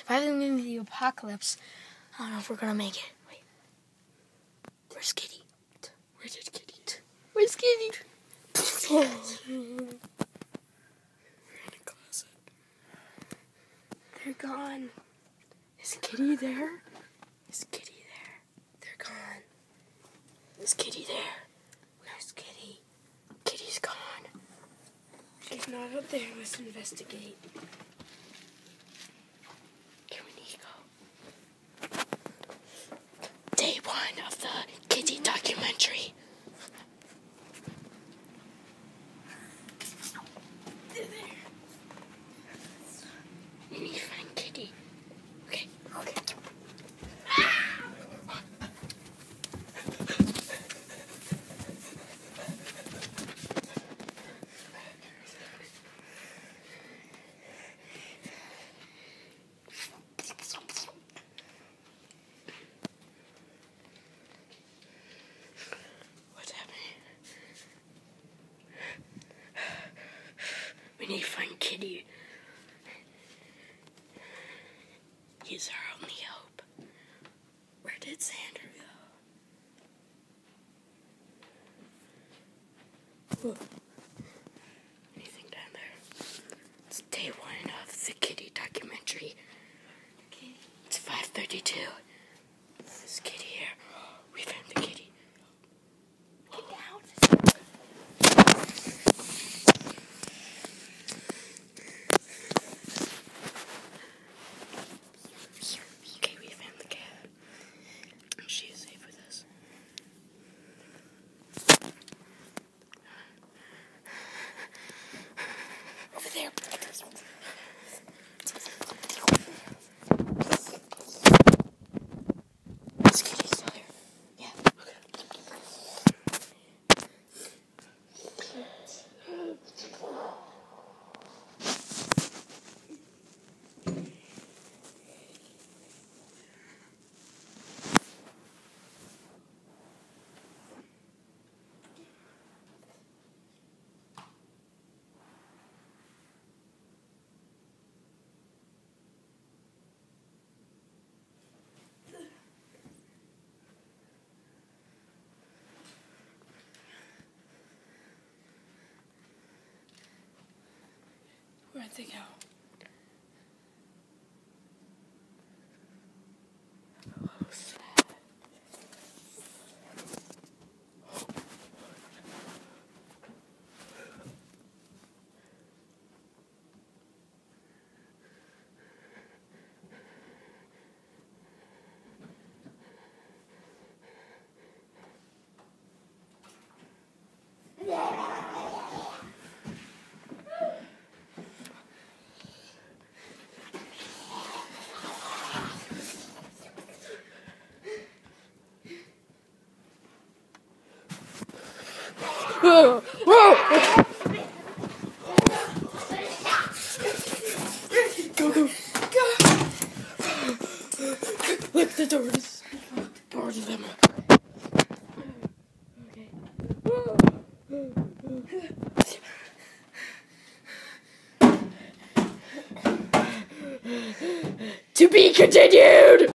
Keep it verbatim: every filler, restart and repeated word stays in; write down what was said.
surviving in the apocalypse. I don't know if we're gonna make it. Wait. Where's Kitty? Where's Kitty? Where's Kitty? We're in a closet. They're gone. Is Kitty there? Is Kitty there? They're gone. Is Kitty there? Where's Kitty? Kitty's gone. She's not up there. Let's investigate. Here we need to go. Day one of the Kitty documentary. They're there. We need to find Kitty. Okay. Okay. We need to find Kitty. He's our only hope. Where did Xander go? Whoa. Anything down there? It's day one of the Kitty documentary. Kitty. It's five thirty-two. Is Kitty here? We found the Kitty. Get down. Okay, we found the cat. She is safe with us. Over there. Is Kitty still here? Yeah. Okay. Where'd they go? Oh, sad. Whoa! Whoa! Go, go, go! Look, the doors. Boarded them up. Okay. To be continued!